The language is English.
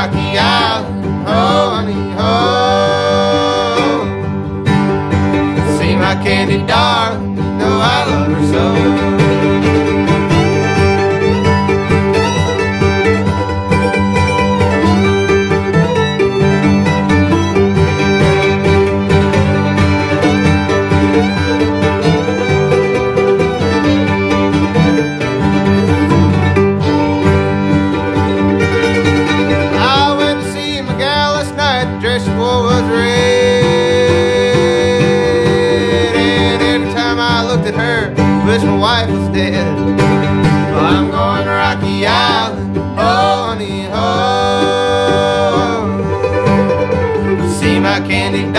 Rocky Island, oh honey, oh. See my candy darling, you know I love her so. Dress she wore was red, and every time I looked at her, I wish my wife was dead. Well, I'm going to Rocky Island, oh honey, oh. See my candy